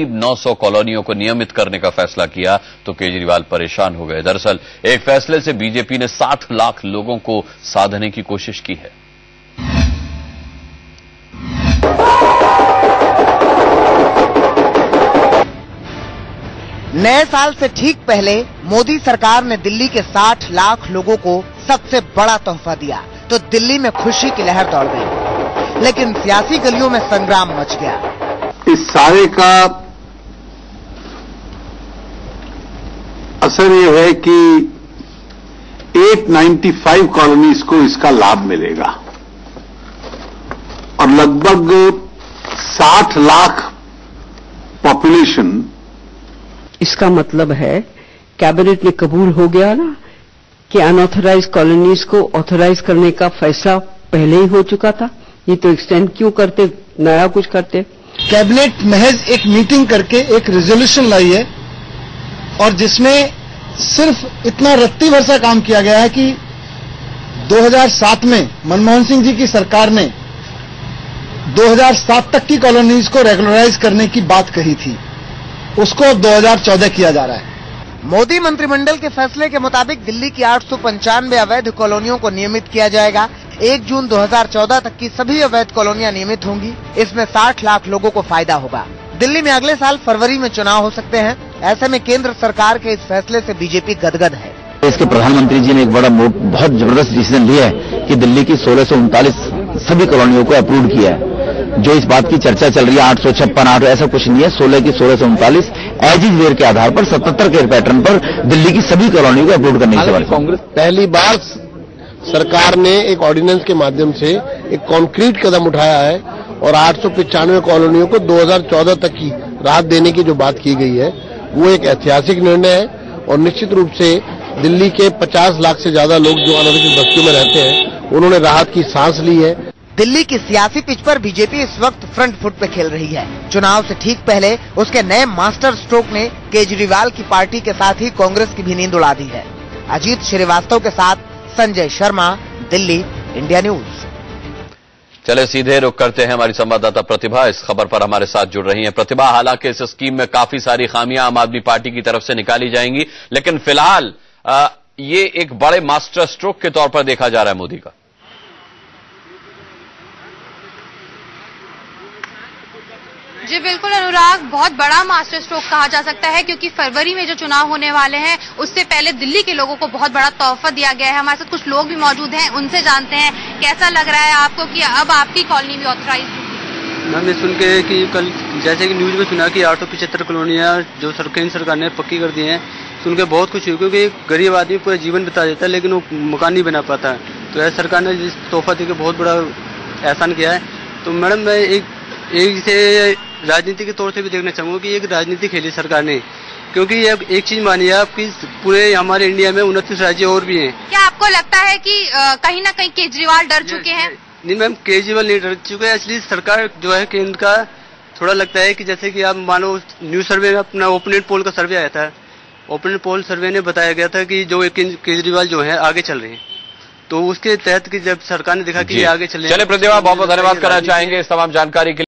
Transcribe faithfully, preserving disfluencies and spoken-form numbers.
नौ सौ कॉलोनियों को नियमित करने का फैसला किया तो केजरीवाल परेशान हो गए। दरअसल एक फैसले से बीजेपी ने साठ लाख लोगों को साधने की कोशिश की है। नए साल से ठीक पहले मोदी सरकार ने दिल्ली के साठ लाख लोगों को सबसे बड़ा तोहफा दिया तो दिल्ली में खुशी की लहर दौड़ गई, लेकिन सियासी गलियों में संग्राम मच गया। इस सारे का असर यह है कि आठ सौ पचानवे कॉलोनीज को इसका लाभ मिलेगा और लगभग साठ लाख पॉपुलेशन। इसका मतलब है कैबिनेट में कबूल हो गया ना कि अनऑथराइज कॉलोनीज को ऑथराइज करने का फैसला पहले ही हो चुका था, ये तो एक्सटेंड क्यों करते, नया कुछ करते। कैबिनेट महज एक मीटिंग करके एक रेजोल्यूशन लाई है और जिसमें सिर्फ इतना रत्ती भर सा काम किया गया है कि दो हज़ार सात में मनमोहन सिंह जी की सरकार ने दो हज़ार सात तक की कॉलोनीज को रेगुलराइज करने की बात कही थी, उसको दो हज़ार चौदह किया जा रहा है। मोदी मंत्रिमंडल के फैसले के मुताबिक दिल्ली की आठ सौ पंचानवे अवैध कॉलोनियों को नियमित किया जाएगा। एक जून दो हज़ार चौदह तक की सभी अवैध कॉलोनियां नियमित होंगी। इसमें साठ लाख लोगों को फायदा होगा। दिल्ली में अगले साल फरवरी में चुनाव हो सकते हैं। ऐसे में केंद्र सरकार के इस फैसले से बीजेपी गदगद है। इसके प्रधानमंत्री जी ने एक बड़ा बहुत जबरदस्त डिसीजन लिया है कि दिल्ली की सोलह सौ उनतालीस सभी कॉलोनियों को अप्रूव किया है। जो इस बात की चर्चा चल रही है आठ सौ छप्पन आठ ऐसा कुछ नहीं है, सोलह की सोलह सौ उनतालीस एज इज वेयर के आधार पर सतहत्तर के पैटर्न पर दिल्ली की सभी कॉलोनियों को अप्रूव करने की बात। कांग्रेस पहली बार सरकार ने एक ऑर्डिनेंस के माध्यम से एक कॉन्क्रीट कदम उठाया है और आठ सौ पचानवे कॉलोनियों को दो हज़ार चौदह तक की राहत देने की जो बात की गई है वो एक ऐतिहासिक निर्णय है और निश्चित रूप से दिल्ली के पचास लाख से ज्यादा लोग जो अनधिकृत बस्तियों में रहते हैं उन्होंने राहत की सांस ली है। दिल्ली की सियासी पिच पर बीजेपी इस वक्त फ्रंट फुट पे खेल रही है। चुनाव से ठीक पहले उसके नए मास्टर स्ट्रोक ने केजरीवाल की पार्टी के साथ ही कांग्रेस की भी नींद उड़ा दी है। अजीत श्रीवास्तव के साथ संजय शर्मा, दिल्ली, इंडिया न्यूज। चले सीधे रुख करते हैं हमारी संवाददाता प्रतिभा इस खबर पर हमारे साथ जुड़ रही हैं। प्रतिभा, हालांकि इस स्कीम में काफी सारी खामियां आम आदमी पार्टी की तरफ से निकाली जाएंगी, लेकिन फिलहाल ये एक बड़े मास्टर स्ट्रोक के तौर पर देखा जा रहा है मोदी का। जी बिल्कुल अनुराग, बहुत बड़ा मास्टर स्ट्रोक कहा जा सकता है क्योंकि फरवरी में जो चुनाव होने वाले हैं उससे पहले दिल्ली के लोगों को बहुत बड़ा तोहफा दिया गया है। हमारे साथ कुछ लोग भी मौजूद हैं, उनसे जानते हैं कैसा लग रहा है आपको कि अब आपकी कॉलोनी भी ऑथराइज होगी। मैम ये सुन के कि कल जैसे कि न्यूज में सुना कि आठ सौ पिछहत्तर कॉलोनियां जो केंद्र सरकार ने पक्की कर दी हैं, सुन के बहुत खुशी हुई क्योंकि गरीब आदमी पूरा जीवन बिता देता है लेकिन वो मकान नहीं बना पाता है। तो ऐसी सरकार ने जिस तोहफा देकर बहुत बड़ा एहसान किया है। तो मैडम मैं एक एक इसे राजनीति के तौर से भी देखना चाहूंगा कि एक राजनीति खेली सरकार ने, क्योंकि ये एक चीज मानिए आपकी पूरे हमारे इंडिया में उनतीस राज्य और भी हैं। क्या आपको लगता है कि आ, कहीं ना कहीं केजरीवाल डर चुके हैं? नहीं मैम, केजरीवाल नहीं डर चुके हैं। एक्चुअली सरकार जो है केंद्र का थोड़ा लगता है कि जैसे कि आप मानो न्यूज सर्वे में अपना ओपिनियन पोल का सर्वे आया था, ओपिनियन पोल सर्वे ने बताया गया था कि जो केजरीवाल जो है आगे चल रहे हैं, तो उसके तहत कि जब सरकार ने देखा कि ये आगे चले। चले प्रतिभा, बहुत बहुत धन्यवाद करना चाहेंगे इस तमाम जानकारी के लिए।